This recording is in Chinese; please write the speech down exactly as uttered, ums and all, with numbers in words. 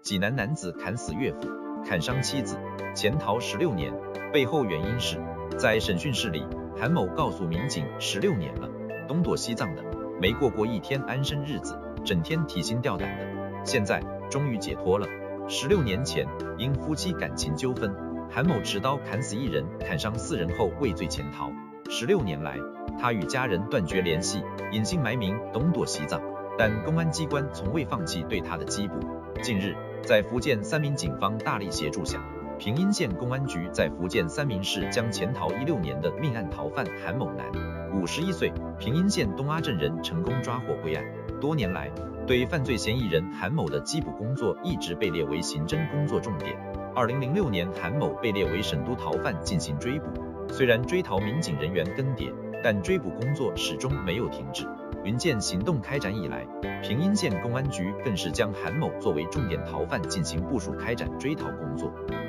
济南男子砍死岳父，砍伤妻子，潜逃十六年，背后原因是，在审讯室里，韩某告诉民警，十六年了，东躲西藏的，没过过一天安生日子，整天提心吊胆的，现在终于解脱了。十六年前，因夫妻感情纠纷，韩某持刀砍死一人，砍伤四人后畏罪潜逃。十六年来，他与家人断绝联系，隐姓埋名，东躲西藏，但公安机关从未放弃对他的缉捕。近日，在福建三明警方大力协助下，平阴县公安局在福建三明市将潜逃一六年的命案逃犯韩某男，五十一岁，平阴县东阿镇人成功抓获归案。多年来，对犯罪嫌疑人韩某的缉捕工作一直被列为刑侦工作重点。二零零六年，韩某被列为省都逃犯进行追捕，虽然追逃民警人员更迭，但追捕工作始终没有停止。云剑行动开展以来，平阴县公安局更是将韩某作为重点逃犯进行部署，开展追逃工作。